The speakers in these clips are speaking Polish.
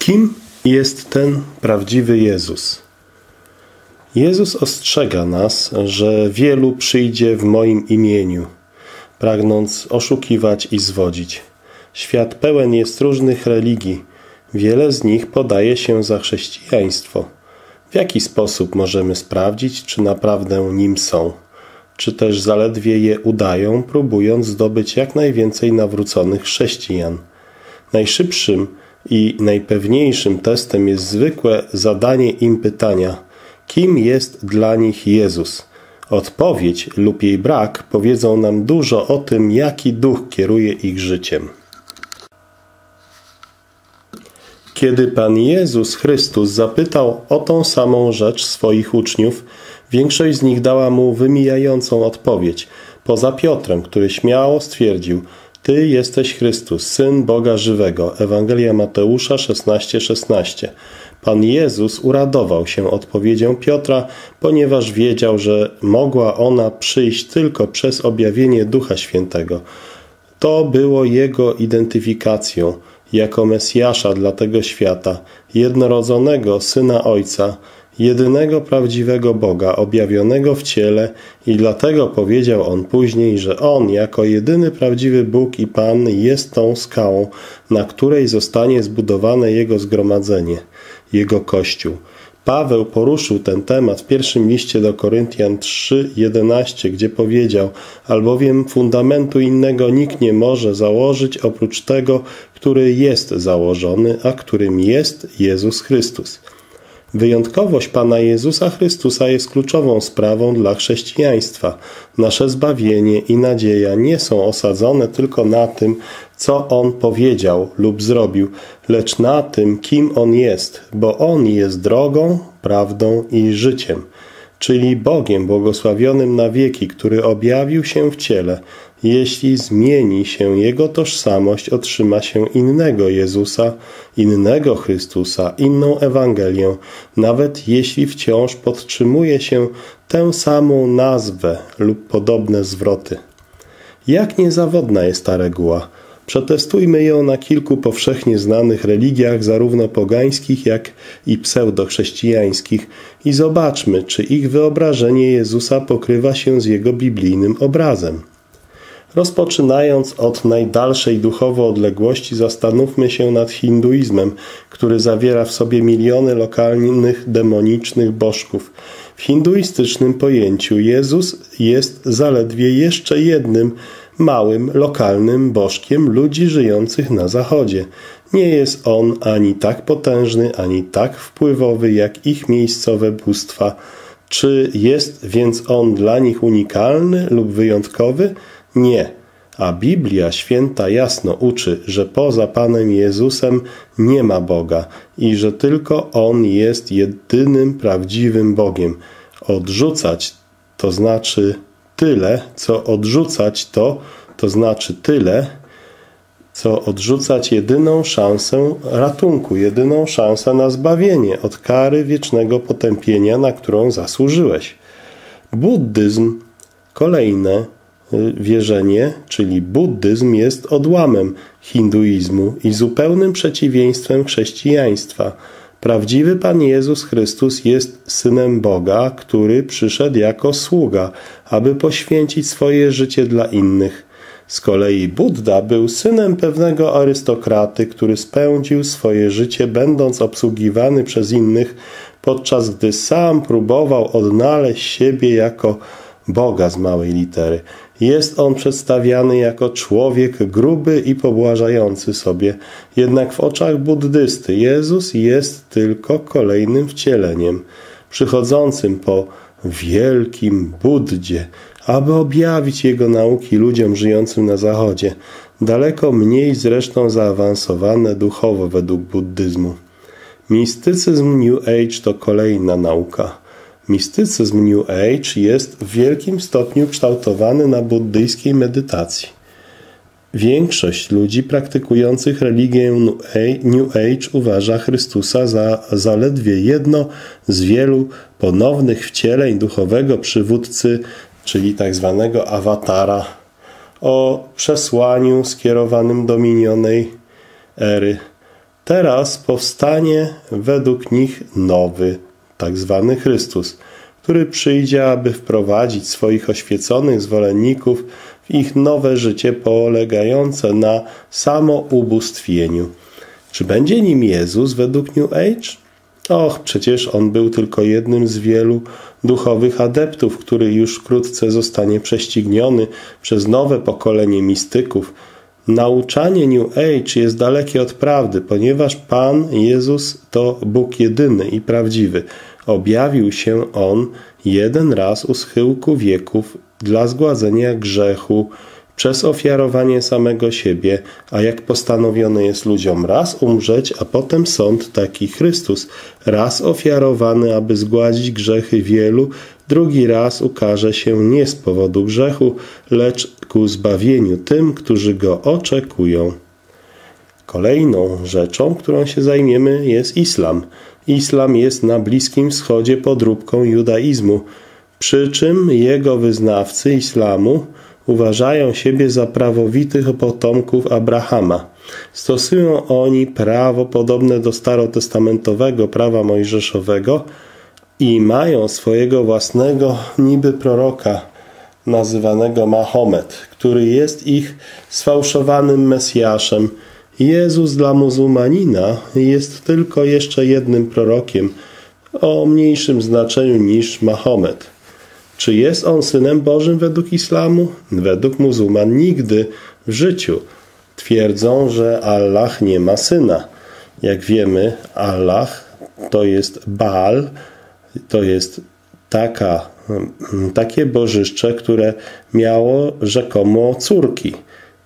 Kim jest ten prawdziwy Jezus? Jezus ostrzega nas, że wielu przyjdzie w moim imieniu, pragnąc oszukiwać i zwodzić. Świat pełen jest różnych religii. Wiele z nich podaje się za chrześcijaństwo. W jaki sposób możemy sprawdzić, czy naprawdę nim są? Czy też zaledwie je udają, próbując zdobyć jak najwięcej nawróconych chrześcijan? Najszybszym i najpewniejszym testem jest zwykłe zadanie im pytania: kim jest dla nich Jezus? Odpowiedź lub jej brak powiedzą nam dużo o tym, jaki duch kieruje ich życiem. Kiedy Pan Jezus Chrystus zapytał o tą samą rzecz swoich uczniów, większość z nich dała mu wymijającą odpowiedź, poza Piotrem, który śmiało stwierdził: Ty jesteś Chrystus, Syn Boga żywego. Ewangelia Mateusza 16:16. Pan Jezus uradował się odpowiedzią Piotra, ponieważ wiedział, że mogła ona przyjść tylko przez objawienie Ducha Świętego. To było jego identyfikacją jako Mesjasza dla tego świata, jednorodzonego Syna Ojca, jedynego prawdziwego Boga, objawionego w ciele, i dlatego powiedział on później, że On jako jedyny prawdziwy Bóg i Pan jest tą skałą, na której zostanie zbudowane Jego zgromadzenie, Jego Kościół. Paweł poruszył ten temat w pierwszym liście do Koryntian 3:11, gdzie powiedział: albowiem fundamentu innego nikt nie może założyć oprócz tego, który jest założony, a którym jest Jezus Chrystus. Wyjątkowość Pana Jezusa Chrystusa jest kluczową sprawą dla chrześcijaństwa. Nasze zbawienie i nadzieja nie są osadzone tylko na tym, co On powiedział lub zrobił, lecz na tym, kim On jest, bo On jest drogą, prawdą i życiem, czyli Bogiem błogosławionym na wieki, który objawił się w ciele. Jeśli zmieni się Jego tożsamość, otrzyma się innego Jezusa, innego Chrystusa, inną Ewangelię, nawet jeśli wciąż podtrzymuje się tę samą nazwę lub podobne zwroty. Jak niezawodna jest ta reguła? Przetestujmy ją na kilku powszechnie znanych religiach, zarówno pogańskich, jak i pseudochrześcijańskich, i zobaczmy, czy ich wyobrażenie Jezusa pokrywa się z Jego biblijnym obrazem. Rozpoczynając od najdalszej duchowo odległości, zastanówmy się nad hinduizmem, który zawiera w sobie miliony lokalnych demonicznych bożków. W hinduistycznym pojęciu Jezus jest zaledwie jeszcze jednym małym, lokalnym bożkiem ludzi żyjących na zachodzie. Nie jest on ani tak potężny, ani tak wpływowy jak ich miejscowe bóstwa. Czy jest więc on dla nich unikalny lub wyjątkowy? Nie. A Biblia Święta jasno uczy, że poza Panem Jezusem nie ma Boga i że tylko On jest jedynym prawdziwym Bogiem. Odrzucać to znaczy tyle, co odrzucać to znaczy tyle, co odrzucać jedyną szansę ratunku, jedyną szansę na zbawienie od kary wiecznego potępienia, na którą zasłużyłeś. Buddyzm, kolejne wierzenie, czyli buddyzm, jest odłamem hinduizmu i zupełnym przeciwieństwem chrześcijaństwa. Prawdziwy Pan Jezus Chrystus jest Synem Boga, który przyszedł jako sługa, aby poświęcić swoje życie dla innych. Z kolei Budda był synem pewnego arystokraty, który spędził swoje życie będąc obsługiwany przez innych, podczas gdy sam próbował odnaleźć siebie jako Boga z małej litery. Jest on przedstawiany jako człowiek gruby i pobłażający sobie, jednak w oczach buddysty Jezus jest tylko kolejnym wcieleniem, przychodzącym po wielkim Buddzie, aby objawić jego nauki ludziom żyjącym na zachodzie, daleko mniej zresztą zaawansowane duchowo według buddyzmu. Mistycyzm New Age to kolejna nauka. Mistycyzm New Age jest w wielkim stopniu kształtowany na buddyjskiej medytacji. Większość ludzi praktykujących religię New Age uważa Chrystusa za zaledwie jedno z wielu ponownych wcieleń duchowego przywódcy, czyli tak zwanego awatara, o przesłaniu skierowanym do minionej ery. Teraz powstanie według nich nowy, tak zwany Chrystus, który przyjdzie, aby wprowadzić swoich oświeconych zwolenników w ich nowe życie polegające na samoubóstwieniu. Czy będzie nim Jezus według New Age? Och, przecież on był tylko jednym z wielu duchowych adeptów, który już wkrótce zostanie prześcigniony przez nowe pokolenie mistyków. Nauczanie New Age jest dalekie od prawdy, ponieważ Pan Jezus to Bóg jedyny i prawdziwy. Objawił się On jeden raz u schyłku wieków dla zgładzenia grzechu przez ofiarowanie samego siebie, a jak postanowione jest ludziom raz umrzeć, a potem sąd, taki Chrystus, raz ofiarowany, aby zgładzić grzechy wielu, drugi raz ukaże się nie z powodu grzechu, lecz ku zbawieniu tym, którzy go oczekują. Kolejną rzeczą, którą się zajmiemy, jest islam. Islam jest na Bliskim Wschodzie podróbką judaizmu, przy czym jego wyznawcy islamu uważają siebie za prawowitych potomków Abrahama. Stosują oni prawo podobne do starotestamentowego prawa mojżeszowego i mają swojego własnego niby proroka, nazywanego Mahomet, który jest ich sfałszowanym Mesjaszem. Jezus dla muzułmanina jest tylko jeszcze jednym prorokiem o mniejszym znaczeniu niż Mahomet. Czy jest on Synem Bożym według islamu? Według muzułman nigdy w życiu. Twierdzą, że Allah nie ma syna. Jak wiemy, Allah to jest Baal, to jest takie bożyszcze, które miało rzekomo córki.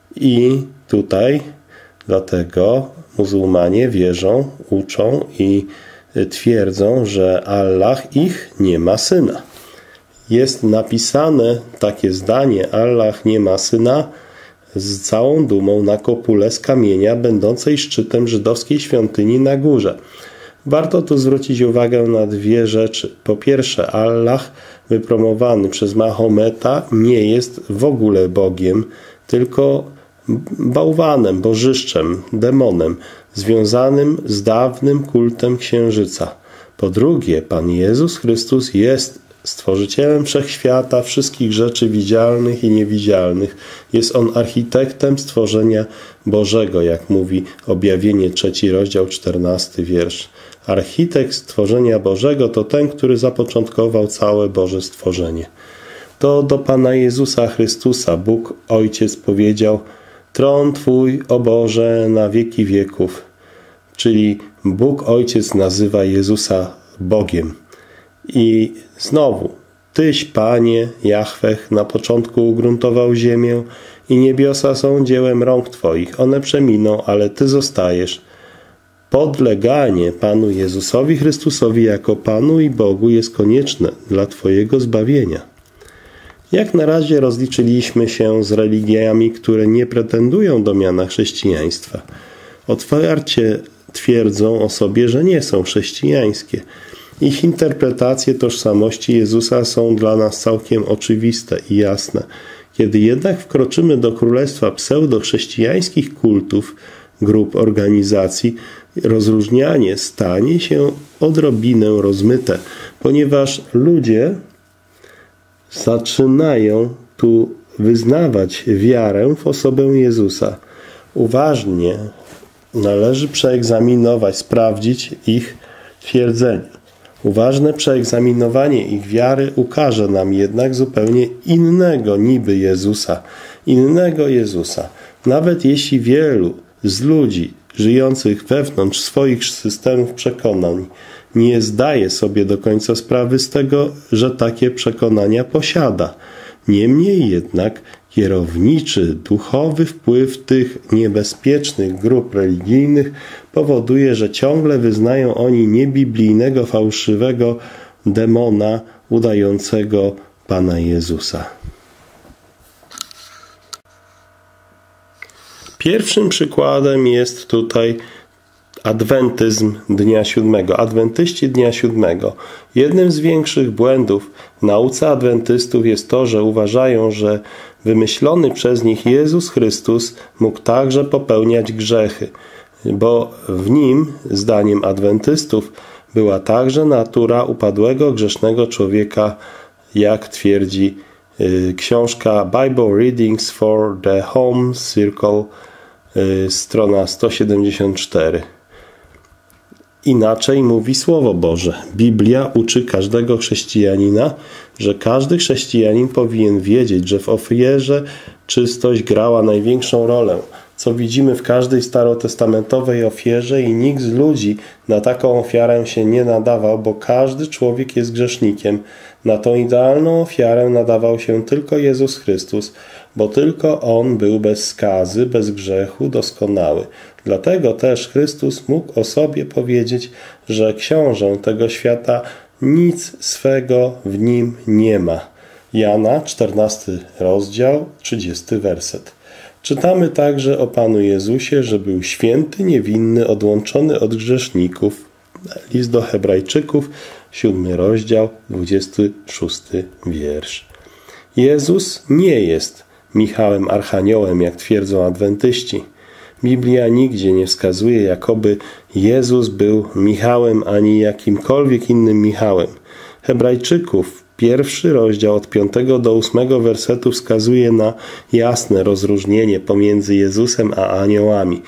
I tutaj dlatego muzułmanie wierzą, uczą i twierdzą, że Allah ich nie ma syna. Jest napisane takie zdanie: Allah nie ma syna, z całą dumą na kopule z kamienia będącej szczytem żydowskiej świątyni na górze. Warto tu zwrócić uwagę na dwie rzeczy. Po pierwsze, Allah wypromowany przez Mahometa nie jest w ogóle Bogiem, tylko bałwanem, bożyszczem, demonem, związanym z dawnym kultem księżyca. Po drugie, Pan Jezus Chrystus jest Stworzycielem wszechświata, wszystkich rzeczy widzialnych i niewidzialnych. Jest On architektem stworzenia Bożego, jak mówi Objawienie 3 rozdział 14 wiersz. Architekt stworzenia Bożego to ten, który zapoczątkował całe Boże stworzenie. To do Pana Jezusa Chrystusa Bóg Ojciec powiedział: Tron Twój, o Boże, na wieki wieków. Czyli Bóg Ojciec nazywa Jezusa Bogiem. I znowu, Tyś, Panie, Jahweh, na początku ugruntował ziemię i niebiosa są dziełem rąk Twoich. One przeminą, ale Ty zostajesz. Podleganie Panu Jezusowi Chrystusowi jako Panu i Bogu jest konieczne dla Twojego zbawienia. Jak na razie rozliczyliśmy się z religiami, które nie pretendują do miana chrześcijaństwa. Otwarcie twierdzą o sobie, że nie są chrześcijańskie. Ich interpretacje tożsamości Jezusa są dla nas całkiem oczywiste i jasne. Kiedy jednak wkroczymy do królestwa pseudochrześcijańskich kultów, grup, organizacji, rozróżnianie stanie się odrobinę rozmyte, ponieważ ludzie zaczynają tu wyznawać wiarę w osobę Jezusa. Uważnie należy przeegzaminować, sprawdzić ich twierdzenia. Uważne przeegzaminowanie ich wiary ukaże nam jednak zupełnie innego niby Jezusa. Innego Jezusa. Nawet jeśli wielu z ludzi żyjących wewnątrz swoich systemów przekonań nie zdaje sobie do końca sprawy z tego, że takie przekonania posiada. Niemniej jednak kierowniczy, duchowy wpływ tych niebezpiecznych grup religijnych powoduje, że ciągle wyznają oni niebiblijnego, fałszywego demona udającego Pana Jezusa. Pierwszym przykładem jest tutaj adwentyzm Dnia Siódmego. Adwentyści Dnia Siódmego. Jednym z większych błędów w nauce adwentystów jest to, że uważają, że wymyślony przez nich Jezus Chrystus mógł także popełniać grzechy. bo w nim, zdaniem adwentystów, była także natura upadłego, grzesznego człowieka, jak twierdzi książka Bible Readings for the Home Circle, strona 174. Inaczej mówi Słowo Boże. Biblia uczy każdego chrześcijanina, że każdy chrześcijanin powinien wiedzieć, że w ofierze czystość grała największą rolę, co widzimy w każdej starotestamentowej ofierze, i nikt z ludzi na taką ofiarę się nie nadawał, bo każdy człowiek jest grzesznikiem. Na tą idealną ofiarę nadawał się tylko Jezus Chrystus, bo tylko On był bez skazy, bez grzechu, doskonały. Dlatego też Chrystus mógł o sobie powiedzieć, że książę tego świata nic swego w nim nie ma. Jana, 14 rozdział, 30 werset. Czytamy także o Panu Jezusie, że był święty, niewinny, odłączony od grzeszników. List do Hebrajczyków, 7 rozdział, 26 wiersz. Jezus nie jest Michałem Archaniołem, jak twierdzą adwentyści. Biblia nigdzie nie wskazuje, jakoby Jezus był Michałem ani jakimkolwiek innym Michałem. Hebrajczyków, 1 rozdział od 5 do 8 wersetu wskazuje na jasne rozróżnienie pomiędzy Jezusem a aniołami.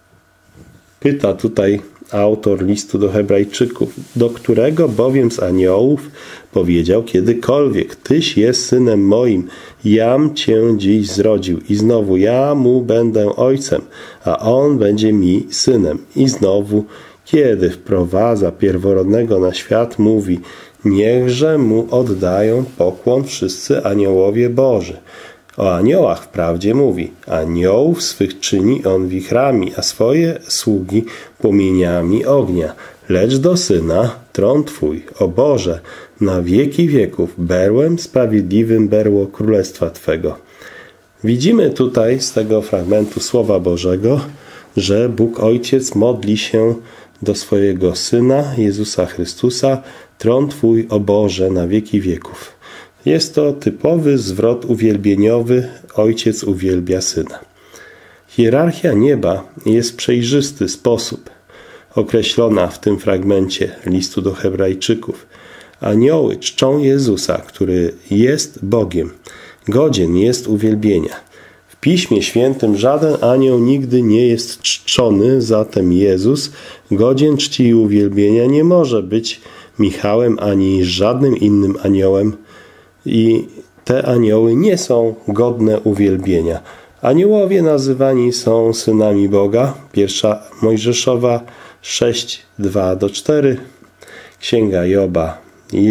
Pyta tutaj autor listu do Hebrajczyków, do którego bowiem z aniołów powiedział kiedykolwiek: Tyś jest synem moim, jam cię dziś zrodził, i znowu ja mu będę ojcem, a on będzie mi synem. I znowu, kiedy wprowadza pierworodnego na świat, mówi: niechże mu oddają pokłon wszyscy aniołowie Boży. O aniołach wprawdzie mówi: aniołów swych czyni on wichrami, a swoje sługi płomieniami ognia. Lecz do Syna tron Twój, o Boże, na wieki wieków, berłem sprawiedliwym berło królestwa Twego. Widzimy tutaj z tego fragmentu Słowa Bożego, że Bóg Ojciec modli się do swojego Syna, Jezusa Chrystusa: tron Twój, o Boże, na wieki wieków. Jest to typowy zwrot uwielbieniowy. Ojciec uwielbia Syna. Hierarchia nieba jest w przejrzysty sposób określona w tym fragmencie listu do Hebrajczyków. Anioły czczą Jezusa, który jest Bogiem. Godzien jest uwielbienia. W Piśmie Świętym żaden anioł nigdy nie jest czczony, zatem Jezus, godzien czci i uwielbienia, nie może być Michałem ani żadnym innym aniołem, i te anioły nie są godne uwielbienia. Aniołowie nazywani są synami Boga. 1 Mojżeszowa 6, 2-4, Księga Joba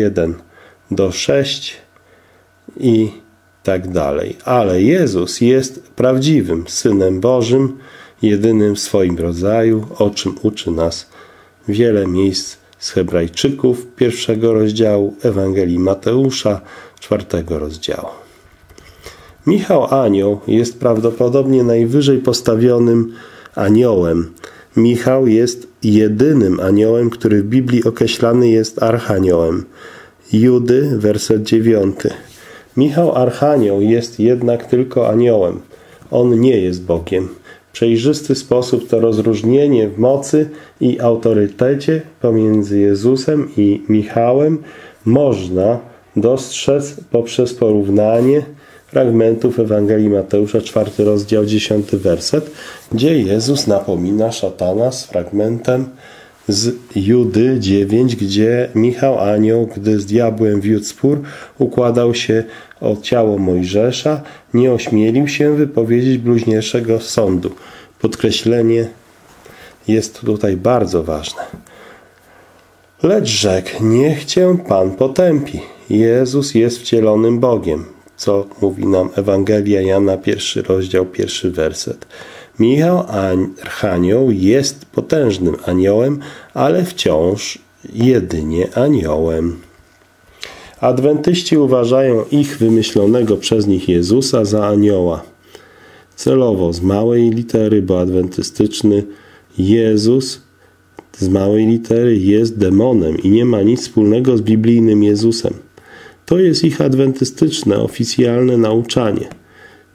1-6 i tak dalej. Ale Jezus jest prawdziwym Synem Bożym, jedynym w swoim rodzaju, o czym uczy nas wiele miejsc z Hebrajczyków 1 rozdziału, Ewangelii Mateusza 4 rozdziału. Michał Anioł jest prawdopodobnie najwyżej postawionym aniołem. Michał jest jedynym aniołem, który w Biblii określany jest archaniołem. Judy, werset 9. Michał Archanioł jest jednak tylko aniołem. On nie jest Bogiem. W przejrzysty sposób to rozróżnienie w mocy i autorytecie pomiędzy Jezusem i Michałem można dostrzec poprzez porównanie fragmentów Ewangelii Mateusza, 4 rozdział, 10 werset, gdzie Jezus napomina szatana z fragmentem z Judy 9, gdzie Michał Anioł, gdy z diabłem wiódł spór, układał się o ciało Mojżesza, nie ośmielił się wypowiedzieć bluźnierczego sądu. Podkreślenie jest tutaj bardzo ważne. Lecz rzekł: niech cię Pan potępi. Jezus jest wcielonym Bogiem, co mówi nam Ewangelia Jana, 1 rozdział, 1 werset. Michał Archanioł jest potężnym aniołem, ale wciąż jedynie aniołem. Adwentyści uważają ich wymyślonego przez nich Jezusa za anioła. Celowo z małej litery, bo adwentystyczny Jezus z małej litery jest demonem i nie ma nic wspólnego z biblijnym Jezusem. To jest ich adwentystyczne, oficjalne nauczanie.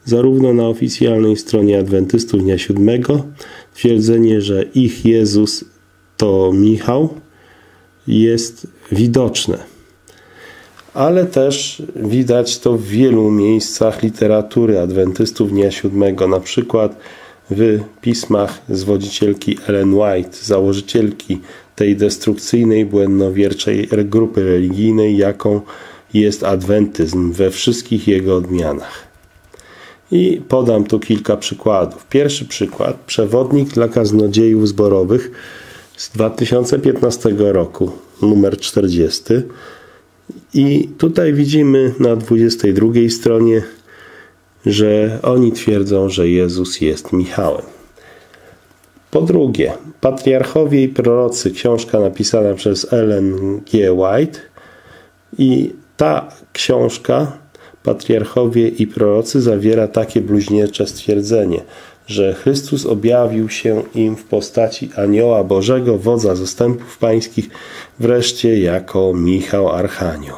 zarówno na oficjalnej stronie adwentystów Dnia Siódmego twierdzenie, że ich Jezus to Michał, jest widoczne. Ale też widać to w wielu miejscach literatury adwentystów Dnia Siódmego, na przykład w pismach zwodzicielki Ellen White, założycielki tej destrukcyjnej, błędnowierczej grupy religijnej, jaką jest adwentyzm we wszystkich jego odmianach. I podam tu kilka przykładów. Pierwszy przykład, przewodnik dla kaznodziejów zborowych z 2015 roku, numer 40. I tutaj widzimy na 22 stronie, że oni twierdzą, że Jezus jest Michałem. Po drugie, Patriarchowie i prorocy, książka napisana przez Ellen G. White. I ta książka, Patriarchowie i prorocy, zawiera takie bluźniercze stwierdzenie, że Chrystus objawił się im w postaci anioła Bożego, wodza zastępów pańskich, wreszcie jako Michał Archanioł.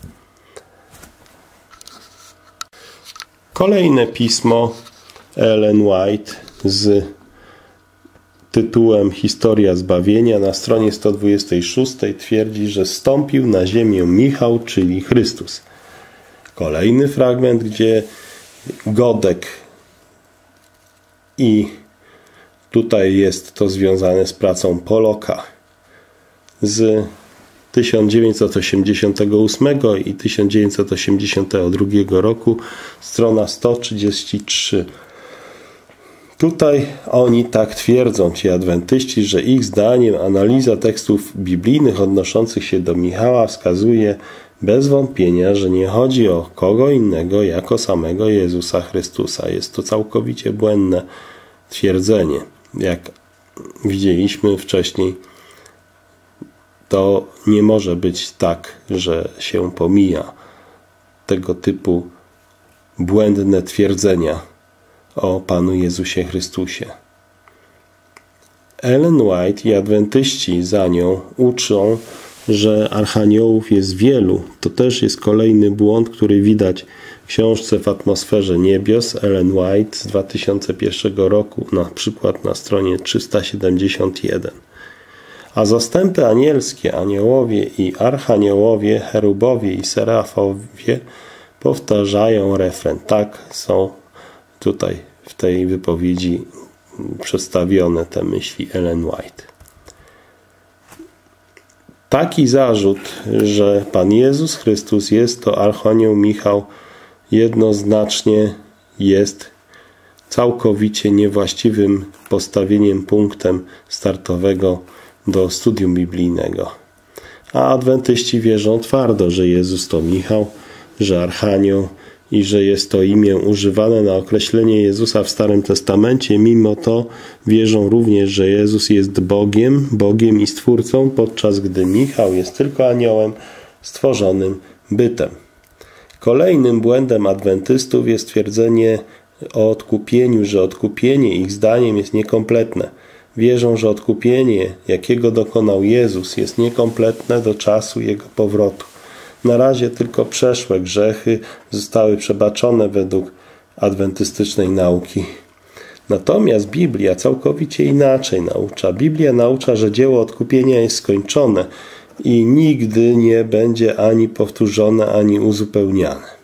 Kolejne pismo Ellen White z tytułem Historia zbawienia na stronie 126 twierdzi, że zstąpił na ziemię Michał, czyli Chrystus. Kolejny fragment, gdzie Godek, i tutaj jest to związane z pracą Polloka z 1988 i 1982 roku, strona 133. Tutaj oni tak twierdzą, ci adwentyści, że ich zdaniem analiza tekstów biblijnych odnoszących się do Michała wskazuje bez wątpienia, że nie chodzi o kogo innego jako samego Jezusa Chrystusa. Jest to całkowicie błędne twierdzenie. Jak widzieliśmy wcześniej, to nie może być tak, że się pomija tego typu błędne twierdzenia o Panu Jezusie Chrystusie. Ellen White i adwentyści za nią uczą, że archaniołów jest wielu. To też jest kolejny błąd, który widać w książce W atmosferze niebios Ellen White z 2001 roku, na przykład na stronie 371. A zastępy anielskie, aniołowie i archaniołowie, cherubowie i serafowie powtarzają refren. Tak są tutaj w tej wypowiedzi przedstawione te myśli Ellen White. Taki zarzut, że Pan Jezus Chrystus jest to Archanioł Michał, jednoznacznie jest całkowicie niewłaściwym postawieniem punktem startowego do studium biblijnego. A adwentyści wierzą twardo, że Jezus to Michał, że Archanioł i że jest to imię używane na określenie Jezusa w Starym Testamencie. Mimo to wierzą również, że Jezus jest Bogiem i Stwórcą, podczas gdy Michał jest tylko aniołem stworzonym bytem. Kolejnym błędem adwentystów jest twierdzenie o odkupieniu, że odkupienie ich zdaniem jest niekompletne. Wierzą, że odkupienie, jakiego dokonał Jezus, jest niekompletne do czasu Jego powrotu. Na razie tylko przeszłe grzechy zostały przebaczone według adwentystycznej nauki. Natomiast Biblia całkowicie inaczej naucza. Biblia naucza, że dzieło odkupienia jest skończone i nigdy nie będzie ani powtórzone, ani uzupełniane.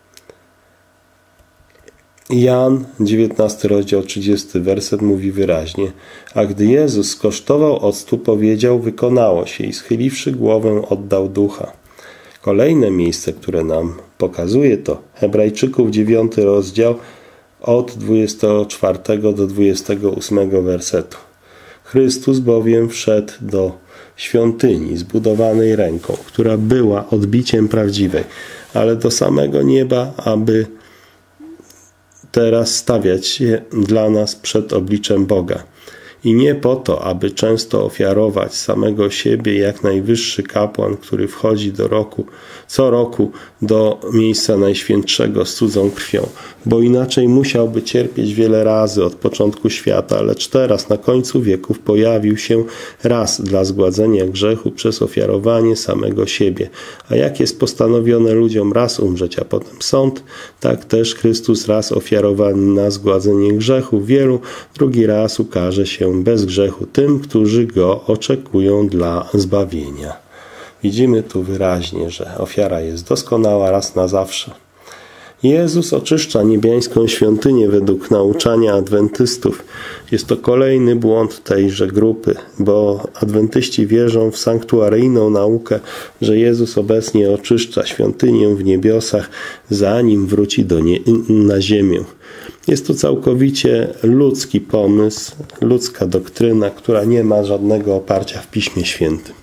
Jan, 19 rozdział, 30 werset mówi wyraźnie: a gdy Jezus skosztował octu, powiedział: wykonało się, i schyliwszy głowę, oddał ducha. Kolejne miejsce, które nam pokazuje to Hebrajczyków, 9 rozdział, od 24 do 28 wersetu. Chrystus bowiem wszedł do świątyni zbudowanej ręką, która była odbiciem prawdziwej, ale do samego nieba, aby teraz stawiać się dla nas przed obliczem Boga. I nie po to, aby często ofiarować samego siebie jak najwyższy kapłan, który wchodzi co roku do miejsca najświętszego z cudzą krwią, bo inaczej musiałby cierpieć wiele razy od początku świata, lecz teraz na końcu wieków pojawił się raz dla zgładzenia grzechu przez ofiarowanie samego siebie. A jak jest postanowione ludziom raz umrzeć, a potem sąd, tak też Chrystus raz ofiarowany na zgładzenie grzechu wielu, drugi raz ukaże się bez grzechu tym, którzy Go oczekują dla zbawienia. Widzimy tu wyraźnie, że ofiara jest doskonała raz na zawsze. Jezus oczyszcza niebiańską świątynię według nauczania adwentystów. Jest to kolejny błąd tejże grupy, bo adwentyści wierzą w sanktuaryjną naukę, że Jezus obecnie oczyszcza świątynię w niebiosach, zanim wróci na ziemię. Jest to całkowicie ludzki pomysł, ludzka doktryna, która nie ma żadnego oparcia w Piśmie Świętym.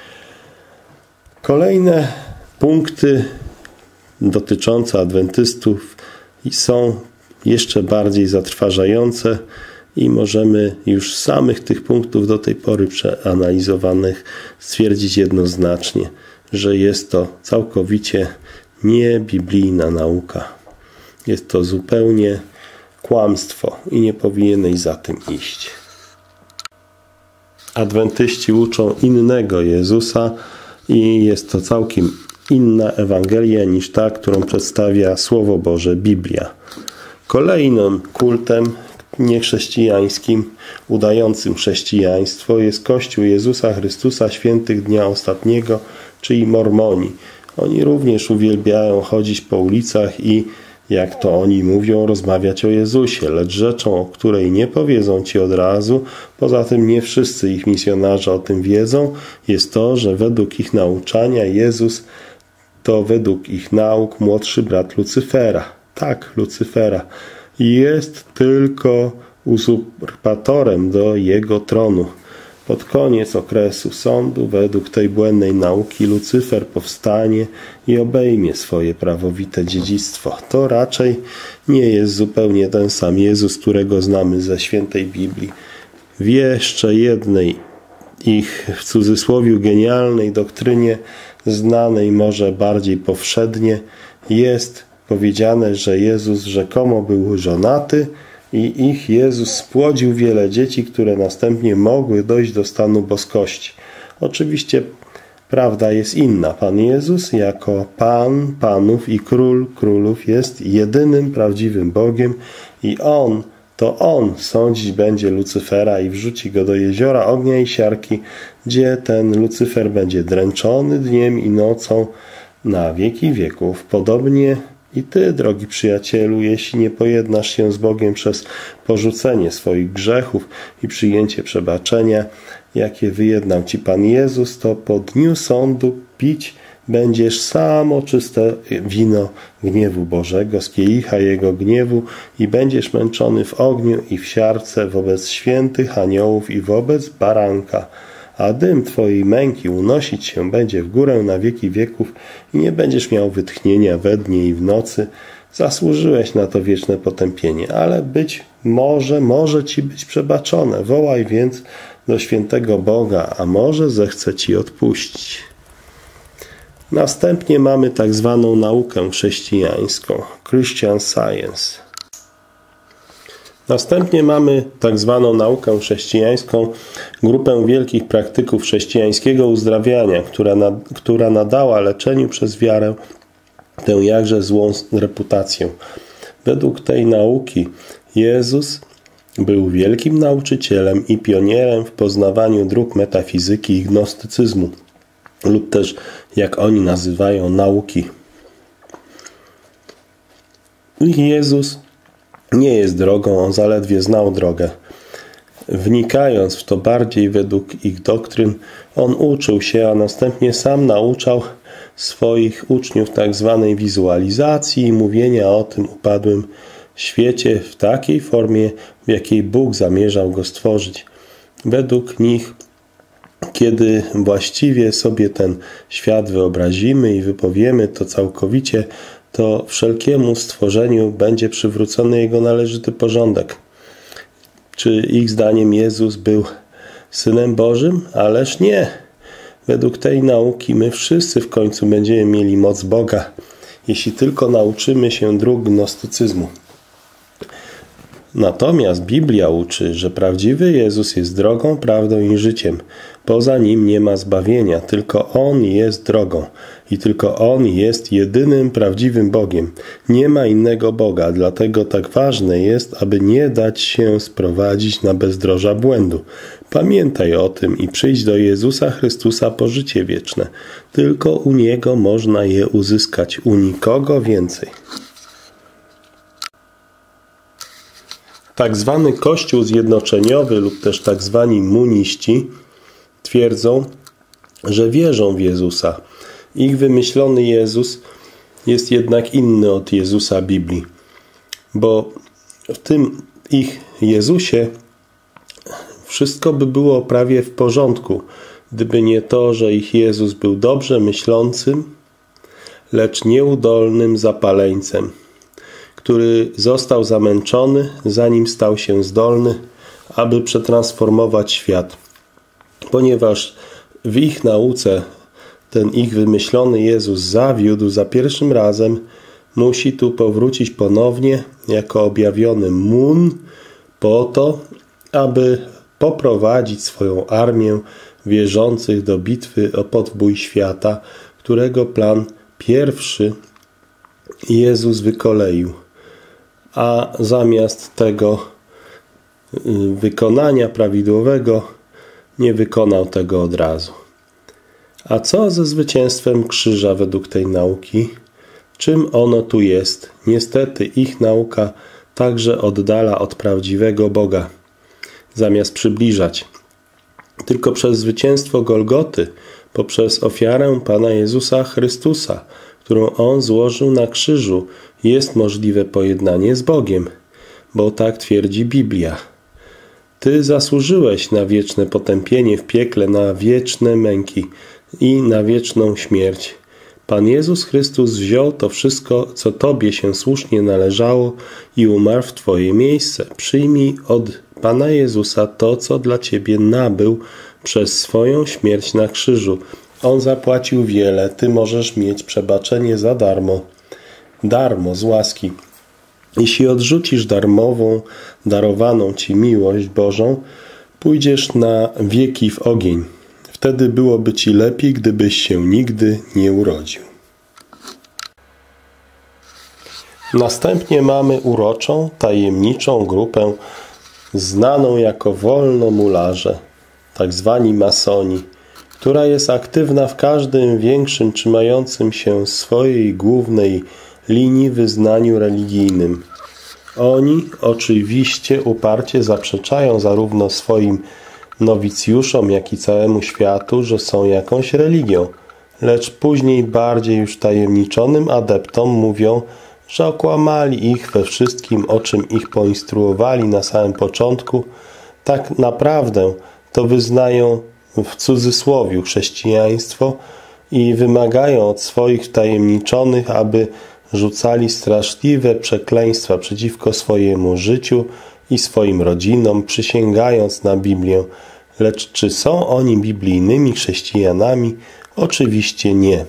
Kolejne punkty dotyczące adwentystów są jeszcze bardziej zatrważające i możemy już z samych tych punktów do tej pory przeanalizowanych stwierdzić jednoznacznie, że jest to całkowicie niebiblijna nauka. Jest to zupełnie kłamstwo i nie powinieneś za tym iść. Adwentyści uczą innego Jezusa i jest to całkiem inna Ewangelia niż ta, którą przedstawia Słowo Boże, Biblia. Kolejnym kultem niechrześcijańskim, udającym chrześcijaństwo jest Kościół Jezusa Chrystusa Świętych Dnia Ostatniego, czyli Mormoni. Oni również uwielbiają chodzić po ulicach i, jak to oni mówią, rozmawiać o Jezusie, lecz rzeczą, o której nie powiedzą Ci od razu, poza tym nie wszyscy ich misjonarze o tym wiedzą, jest to, że według ich nauczania Jezus to według ich nauk młodszy brat Lucyfera. Tak, Lucyfera. I jest tylko uzurpatorem do jego tronu. Pod koniec okresu sądu, według tej błędnej nauki, Lucyfer powstanie i obejmie swoje prawowite dziedzictwo. To raczej nie jest zupełnie ten sam Jezus, którego znamy ze świętej Biblii. W jeszcze jednej ich, w cudzysłowie, genialnej doktrynie, znanej może bardziej powszednie, jest powiedziane, że Jezus rzekomo był żonaty i ich Jezus spłodził wiele dzieci, które następnie mogły dojść do stanu boskości. Oczywiście prawda jest inna. Pan Jezus jako Pan panów i Król królów jest jedynym prawdziwym Bogiem i On sądzić będzie Lucyfera i wrzuci go do jeziora ognia i siarki, gdzie ten Lucyfer będzie dręczony dniem i nocą na wieki wieków. Podobnie i Ty, drogi przyjacielu, jeśli nie pojednasz się z Bogiem przez porzucenie swoich grzechów i przyjęcie przebaczenia, jakie wyjednał Ci Pan Jezus, to po dniu sądu pić będziesz samo czyste wino gniewu Bożego z kielicha Jego gniewu i będziesz męczony w ogniu i w siarce wobec świętych aniołów i wobec baranka. A dym Twojej męki unosić się będzie w górę na wieki wieków i nie będziesz miał wytchnienia we dnie i w nocy. Zasłużyłeś na to wieczne potępienie, ale być może Ci być przebaczone. Wołaj więc do świętego Boga, a może zechce Ci odpuścić. Następnie mamy tak zwaną naukę chrześcijańską, Christian Science. Następnie mamy tak zwaną naukę chrześcijańską, grupę wielkich praktyków chrześcijańskiego uzdrawiania, która nadała leczeniu przez wiarę tę jakże złą reputację. Według tej nauki Jezus był wielkim nauczycielem i pionierem w poznawaniu dróg metafizyki i gnostycyzmu, lub też, jak oni nazywają, nauki. Jezus nie jest drogą, on zaledwie znał drogę. Wnikając w to bardziej według ich doktryn, on uczył się, a następnie sam nauczał swoich uczniów tak zwanej wizualizacji i mówienia o tym upadłym świecie w takiej formie, w jakiej Bóg zamierzał go stworzyć. Według nich, kiedy właściwie sobie ten świat wyobrazimy i wypowiemy to całkowicie, to wszelkiemu stworzeniu będzie przywrócony jego należyty porządek. Czy ich zdaniem Jezus był Synem Bożym? Ależ nie. Według tej nauki my wszyscy w końcu będziemy mieli moc Boga, jeśli tylko nauczymy się dróg gnostycyzmu. Natomiast Biblia uczy, że prawdziwy Jezus jest drogą, prawdą i życiem. Poza Nim nie ma zbawienia, tylko On jest drogą i tylko On jest jedynym prawdziwym Bogiem. Nie ma innego Boga, dlatego tak ważne jest, aby nie dać się sprowadzić na bezdroża błędu. Pamiętaj o tym i przyjdź do Jezusa Chrystusa po życie wieczne. Tylko u Niego można je uzyskać, u nikogo więcej. Tak zwany Kościół zjednoczeniowy lub też tak zwani muniści twierdzą, że wierzą w Jezusa. Ich wymyślony Jezus jest jednak inny od Jezusa Biblii, bo w tym ich Jezusie wszystko by było prawie w porządku, gdyby nie to, że ich Jezus był dobrze myślącym, lecz nieudolnym zapaleńcem, który został zamęczony, zanim stał się zdolny, aby przetransformować świat. Ponieważ w ich nauce ten ich wymyślony Jezus zawiódł za pierwszym razem, musi tu powrócić ponownie jako objawiony Mun po to, aby poprowadzić swoją armię wierzących do bitwy o podbój świata, którego plan pierwszy Jezus wykoleił. A zamiast tego wykonania prawidłowego nie wykonał tego od razu. A co ze zwycięstwem krzyża według tej nauki? Czym ono tu jest? Niestety ich nauka także oddala od prawdziwego Boga, zamiast przybliżać. Tylko przez zwycięstwo Golgoty, poprzez ofiarę Pana Jezusa Chrystusa, którą On złożył na krzyżu, jest możliwe pojednanie z Bogiem, bo tak twierdzi Biblia. Ty zasłużyłeś na wieczne potępienie w piekle, na wieczne męki i na wieczną śmierć. Pan Jezus Chrystus wziął to wszystko, co Tobie się słusznie należało i umarł w Twoje miejsce. Przyjmij od Pana Jezusa to, co dla Ciebie nabył przez swoją śmierć na krzyżu. On zapłacił wiele, Ty możesz mieć przebaczenie za darmo. Darmo, z łaski. Jeśli odrzucisz darmową, darowaną Ci miłość Bożą, pójdziesz na wieki w ogień. Wtedy byłoby Ci lepiej, gdybyś się nigdy nie urodził. Następnie mamy uroczą, tajemniczą grupę znaną jako wolnomularze, tak zwani masoni, która jest aktywna w każdym większym czy mającym się swojej głównej linii wyznaniu religijnym. Oni oczywiście uparcie zaprzeczają zarówno swoim nowicjuszom, jak i całemu światu, że są jakąś religią, lecz później bardziej już tajemniczonym adeptom mówią, że okłamali ich we wszystkim, o czym ich poinstruowali na samym początku. Tak naprawdę to wyznają w cudzysłowiu chrześcijaństwo i wymagają od swoich wtajemniczonych, aby rzucali straszliwe przekleństwa przeciwko swojemu życiu i swoim rodzinom, przysięgając na Biblię. Lecz czy są oni biblijnymi chrześcijanami? Oczywiście nie.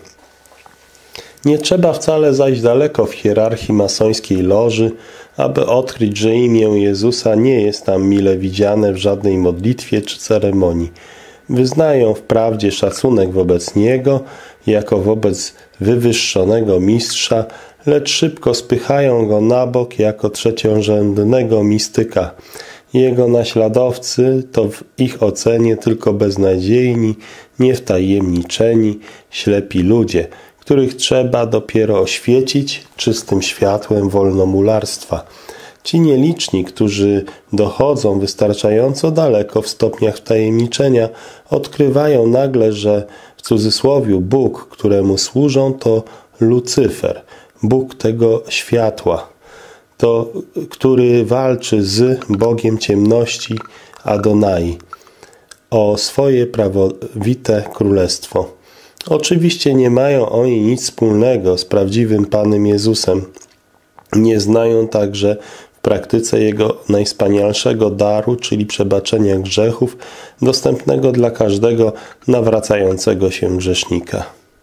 Nie trzeba wcale zajść daleko w hierarchii masońskiej loży, aby odkryć, że imię Jezusa nie jest tam mile widziane w żadnej modlitwie czy ceremonii. Wyznają wprawdzie szacunek wobec Niego, jako wobec wywyższonego mistrza, lecz szybko spychają Go na bok jako trzeciorzędnego mistyka. Jego naśladowcy to w ich ocenie tylko beznadziejni, niewtajemniczeni, ślepi ludzie, których trzeba dopiero oświecić czystym światłem wolnomularstwa. Ci nieliczni, którzy dochodzą wystarczająco daleko w stopniach wtajemniczenia, odkrywają nagle, że w cudzysłowiu Bóg, któremu służą, to Lucyfer, Bóg tego światła, to, który walczy z Bogiem ciemności Adonai o swoje prawowite królestwo. Oczywiście nie mają oni nic wspólnego z prawdziwym Panem Jezusem. Nie znają także w praktyce Jego najwspanialszego daru, czyli przebaczenia grzechów, dostępnego dla każdego nawracającego się grzesznika.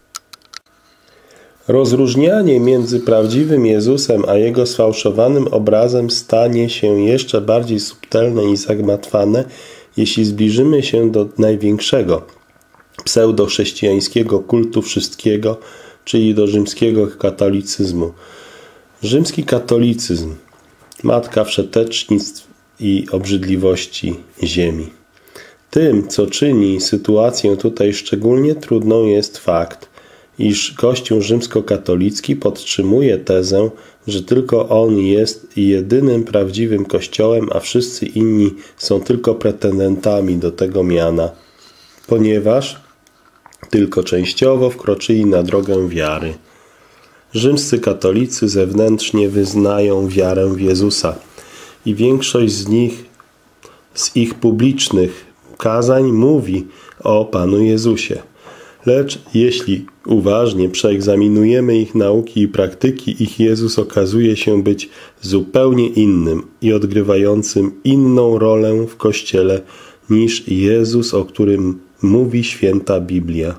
Rozróżnianie między prawdziwym Jezusem a Jego sfałszowanym obrazem stanie się jeszcze bardziej subtelne i zagmatwane, jeśli zbliżymy się do największego pseudochrześcijańskiego kultu wszystkiego, czyli do rzymskiego katolicyzmu. Rzymski katolicyzm, matka wszetecznictw i obrzydliwości ziemi. Tym, co czyni sytuację tutaj szczególnie trudną, jest fakt, iż Kościół rzymskokatolicki podtrzymuje tezę, że tylko on jest jedynym prawdziwym Kościołem, a wszyscy inni są tylko pretendentami do tego miana, ponieważ tylko częściowo wkroczyli na drogę wiary. Rzymscy katolicy zewnętrznie wyznają wiarę w Jezusa i większość z ich publicznych kazań mówi o Panu Jezusie. Lecz jeśli uważnie przeegzaminujemy ich nauki i praktyki, ich Jezus okazuje się być zupełnie innym i odgrywającym inną rolę w Kościele niż Jezus, o którym mówi święta Biblia.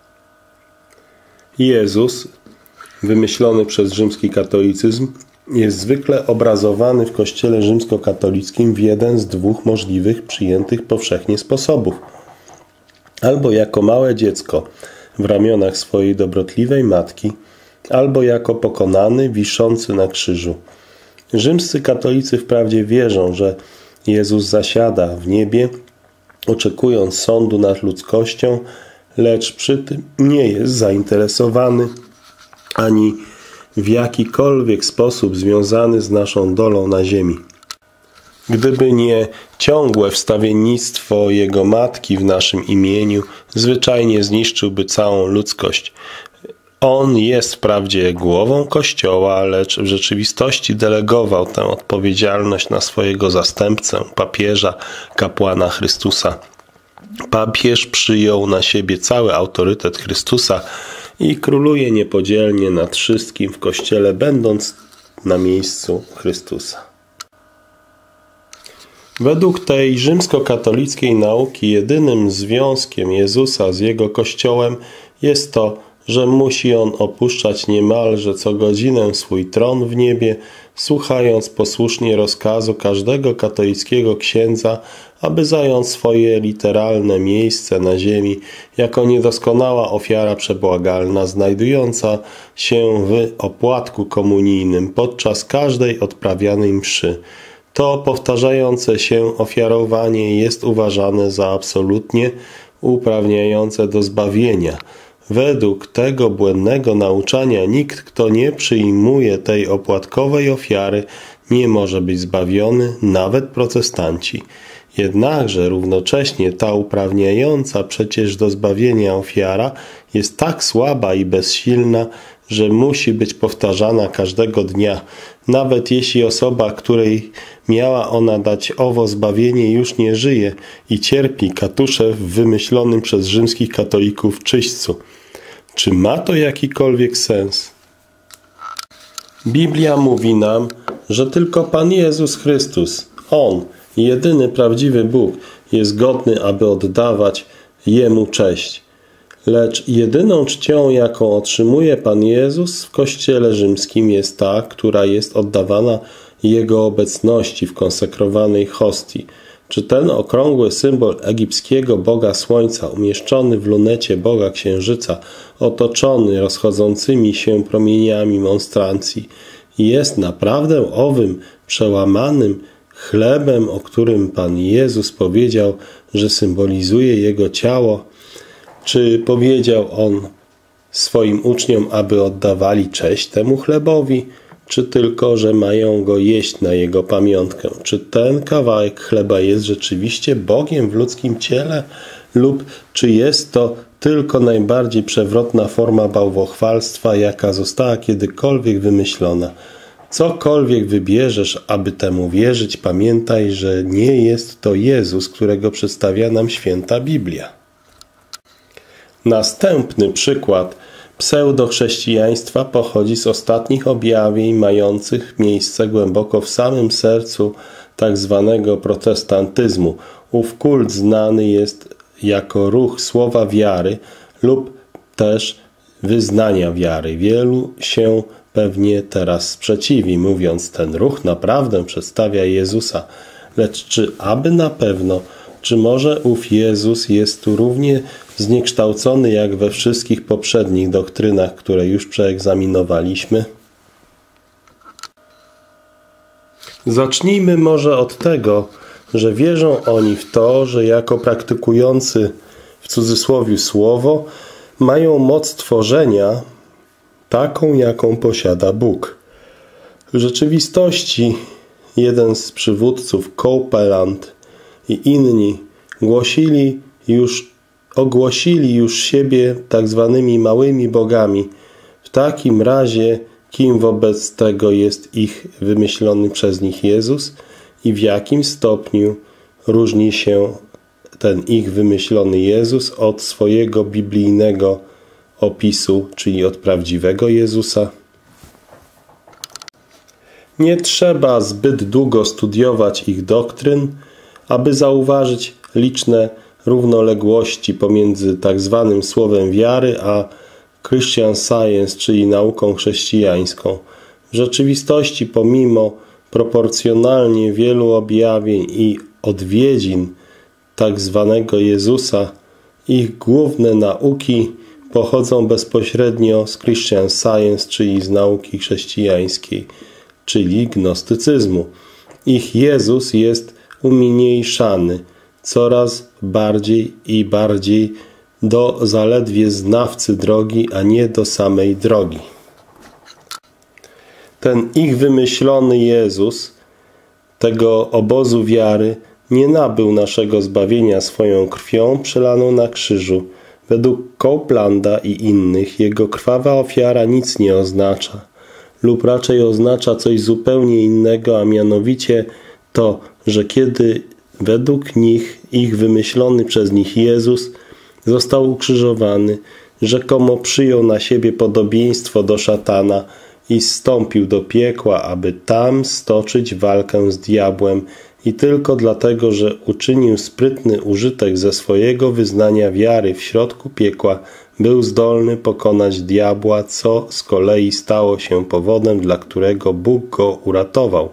Jezus, wymyślony przez rzymski katolicyzm, jest zwykle obrazowany w Kościele rzymskokatolickim w jeden z dwóch możliwych przyjętych powszechnie sposobów. Albo jako małe dziecko w ramionach swojej dobrotliwej matki, albo jako pokonany, wiszący na krzyżu. Rzymscy katolicy wprawdzie wierzą, że Jezus zasiada w niebie, oczekując sądu nad ludzkością, lecz przy tym nie jest zainteresowany ani w jakikolwiek sposób związany z naszą dolą na ziemi. Gdyby nie ciągłe wstawiennictwo Jego matki w naszym imieniu, zwyczajnie zniszczyłby całą ludzkość. On jest wprawdzie głową Kościoła, lecz w rzeczywistości delegował tę odpowiedzialność na swojego zastępcę, papieża, kapłana Chrystusa. Papież przyjął na siebie cały autorytet Chrystusa i króluje niepodzielnie nad wszystkim w Kościele, będąc na miejscu Chrystusa. Według tej rzymskokatolickiej nauki jedynym związkiem Jezusa z Jego Kościołem jest to, że musi On opuszczać niemalże co godzinę swój tron w niebie, słuchając posłusznie rozkazu każdego katolickiego księdza, aby zająć swoje literalne miejsce na ziemi jako niedoskonała ofiara przebłagalna, znajdująca się w opłatku komunijnym podczas każdej odprawianej mszy. To powtarzające się ofiarowanie jest uważane za absolutnie uprawniające do zbawienia. Według tego błędnego nauczania nikt, kto nie przyjmuje tej opłatkowej ofiary, nie może być zbawiony, nawet protestanci. Jednakże równocześnie ta uprawniająca przecież do zbawienia ofiara jest tak słaba i bezsilna, że musi być powtarzana każdego dnia, nawet jeśli osoba, której miała ona dać owo zbawienie, już nie żyje i cierpi katusze w wymyślonym przez rzymskich katolików czyśćcu. Czy ma to jakikolwiek sens? Biblia mówi nam, że tylko Pan Jezus Chrystus, On, jedyny prawdziwy Bóg, jest godny, aby oddawać Jemu cześć. Lecz jedyną czcią, jaką otrzymuje Pan Jezus w Kościele rzymskim, jest ta, która jest oddawana Jego obecności w konsekrowanej hostii. Czy ten okrągły symbol egipskiego Boga Słońca, umieszczony w lunecie Boga Księżyca, otoczony rozchodzącymi się promieniami monstrancji, jest naprawdę owym przełamanym chlebem, o którym Pan Jezus powiedział, że symbolizuje Jego ciało? Czy powiedział On swoim uczniom, aby oddawali cześć temu chlebowi, czy tylko, że mają go jeść na Jego pamiątkę? Czy ten kawałek chleba jest rzeczywiście Bogiem w ludzkim ciele, lub czy jest to tylko najbardziej przewrotna forma bałwochwalstwa, jaka została kiedykolwiek wymyślona? Cokolwiek wybierzesz, aby temu wierzyć, pamiętaj, że nie jest to Jezus, którego przedstawia nam święta Biblia. Następny przykład pseudochrześcijaństwa pochodzi z ostatnich objawień mających miejsce głęboko w samym sercu tak zwanego protestantyzmu. Ów kult znany jest jako ruch słowa wiary lub też wyznania wiary. Wielu się pewnie teraz sprzeciwi, mówiąc, ten ruch naprawdę przedstawia Jezusa. Lecz czy aby na pewno, czy może ów Jezus jest tu równie zniekształcony jak we wszystkich poprzednich doktrynach, które już przeegzaminowaliśmy? Zacznijmy może od tego, że wierzą oni w to, że jako praktykujący w cudzysłowie słowo mają moc tworzenia taką, jaką posiada Bóg. W rzeczywistości jeden z przywódców, Copeland i inni ogłosili już siebie tak zwanymi małymi bogami. W takim razie kim wobec tego jest ich wymyślony przez nich Jezus i w jakim stopniu różni się ten ich wymyślony Jezus od swojego biblijnego opisu, czyli od prawdziwego Jezusa? Nie trzeba zbyt długo studiować ich doktryn, aby zauważyć liczne równoległości pomiędzy tak zwanym słowem wiary a Christian Science, czyli nauką chrześcijańską. W rzeczywistości, pomimo proporcjonalnie wielu objawień i odwiedzin tak zwanego Jezusa, ich główne nauki pochodzą bezpośrednio z Christian Science, czyli z nauki chrześcijańskiej, czyli gnostycyzmu. Ich Jezus jest umniejszany coraz bardziej i bardziej do zaledwie znawcy drogi, a nie do samej drogi. Ten ich wymyślony Jezus tego obozu wiary nie nabył naszego zbawienia swoją krwią przelaną na krzyżu. Według Copelanda i innych jego krwawa ofiara nic nie oznacza, lub raczej oznacza coś zupełnie innego, a mianowicie to, że kiedy według nich ich wymyślony przez nich Jezus został ukrzyżowany, rzekomo przyjął na siebie podobieństwo do szatana i zstąpił do piekła, aby tam stoczyć walkę z diabłem i tylko dlatego, że uczynił sprytny użytek ze swojego wyznania wiary w środku piekła, był zdolny pokonać diabła, co z kolei stało się powodem, dla którego Bóg go uratował.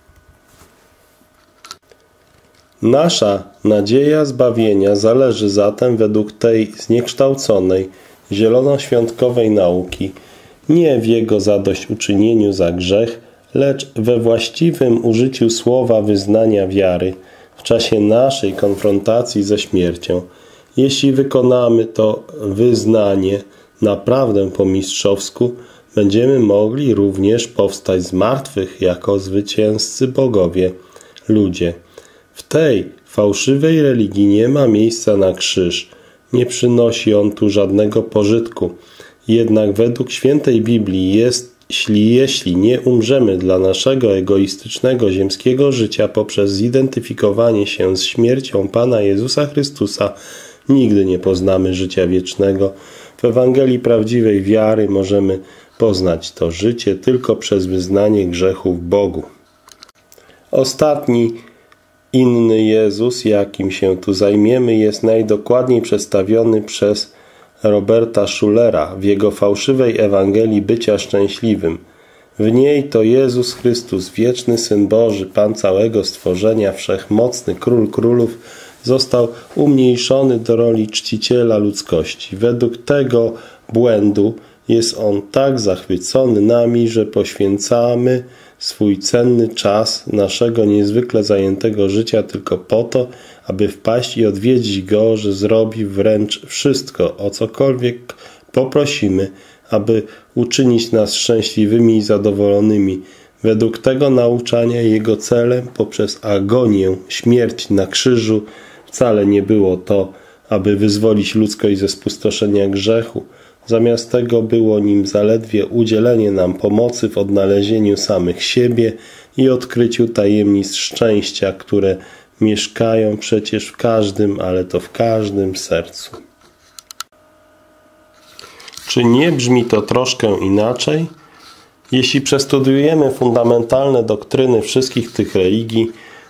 Nasza nadzieja zbawienia zależy zatem według tej zniekształconej, zielonoświątkowej nauki nie w jego zadośćuczynieniu za grzech, lecz we właściwym użyciu słowa wyznania wiary w czasie naszej konfrontacji ze śmiercią. Jeśli wykonamy to wyznanie naprawdę po mistrzowsku, będziemy mogli również powstać z martwych jako zwycięzcy bogowie, ludzie. W tej fałszywej religii nie ma miejsca na krzyż. Nie przynosi on tu żadnego pożytku. Jednak według świętej Biblii jeśli nie umrzemy dla naszego egoistycznego ziemskiego życia poprzez zidentyfikowanie się z śmiercią Pana Jezusa Chrystusa, nigdy nie poznamy życia wiecznego. W Ewangelii prawdziwej wiary możemy poznać to życie tylko przez wyznanie grzechów Bogu. Ostatni, inny Jezus, jakim się tu zajmiemy, jest najdokładniej przedstawiony przez Roberta Schulera w jego fałszywej Ewangelii bycia szczęśliwym. W niej to Jezus Chrystus, wieczny Syn Boży, Pan całego stworzenia, wszechmocny Król Królów, został umniejszony do roli czciciela ludzkości. Według tego błędu jest on tak zachwycony nami, że poświęcamy swój cenny czas naszego niezwykle zajętego życia tylko po to, aby wpaść i odwiedzić Go, że zrobi wręcz wszystko, o cokolwiek poprosimy, aby uczynić nas szczęśliwymi i zadowolonymi. Według tego nauczania Jego celem poprzez agonię, śmierć na krzyżu wcale nie było to, aby wyzwolić ludzkość ze spustoszenia grzechu. Zamiast tego było nim zaledwie udzielenie nam pomocy w odnalezieniu samych siebie i odkryciu tajemnic szczęścia, które mieszkają przecież w każdym, ale to w każdym sercu. Czy nie brzmi to troszkę inaczej? Jeśli przestudiujemy fundamentalne doktryny wszystkich tych religii,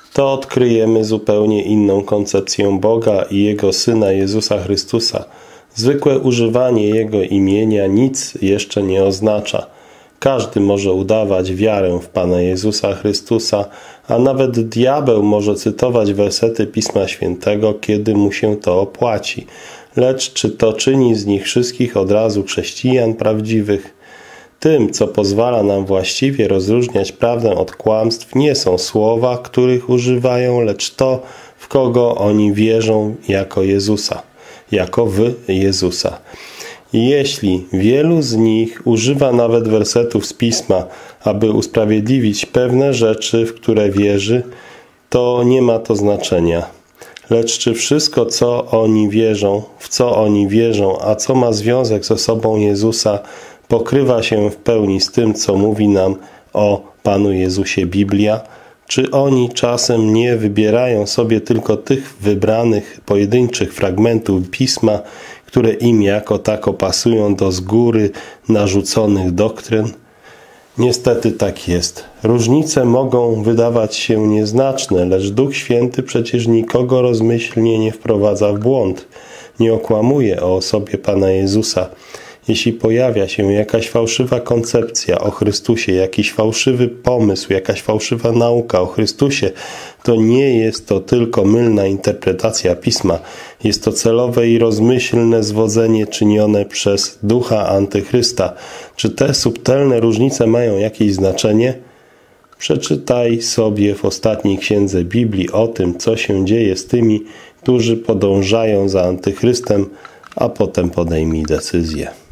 to odkryjemy zupełnie inną koncepcję Boga i Jego Syna Jezusa Chrystusa. Zwykłe używanie Jego imienia nic jeszcze nie oznacza. Każdy może udawać wiarę w Pana Jezusa Chrystusa, a nawet diabeł może cytować wersety Pisma Świętego, kiedy mu się to opłaci. Lecz czy to czyni z nich wszystkich od razu chrześcijan prawdziwych? Tym, co pozwala nam właściwie rozróżniać prawdę od kłamstw, nie są słowa, których używają, lecz to, w kogo oni wierzą jako Jezusa, jako w Jezusa. I jeśli wielu z nich używa nawet wersetów z Pisma, aby usprawiedliwić pewne rzeczy, w które wierzy, to nie ma to znaczenia. Lecz czy wszystko, co oni wierzą, w co oni wierzą, a co ma związek z osobą Jezusa, pokrywa się w pełni z tym, co mówi nam o Panu Jezusie Biblia? Czy oni czasem nie wybierają sobie tylko tych wybranych, pojedynczych fragmentów Pisma, które im jako tako pasują do z góry narzuconych doktryn? Niestety tak jest. Różnice mogą wydawać się nieznaczne, lecz Duch Święty przecież nikogo rozmyślnie nie wprowadza w błąd. Nie okłamuje o osobie Pana Jezusa. Jeśli pojawia się jakaś fałszywa koncepcja o Chrystusie, jakiś fałszywy pomysł, jakaś fałszywa nauka o Chrystusie, to nie jest to tylko mylna interpretacja Pisma. Jest to celowe i rozmyślne zwodzenie czynione przez ducha Antychrysta. Czy te subtelne różnice mają jakieś znaczenie? Przeczytaj sobie w ostatniej księdze Biblii o tym, co się dzieje z tymi, którzy podążają za Antychrystem, a potem podejmij decyzję.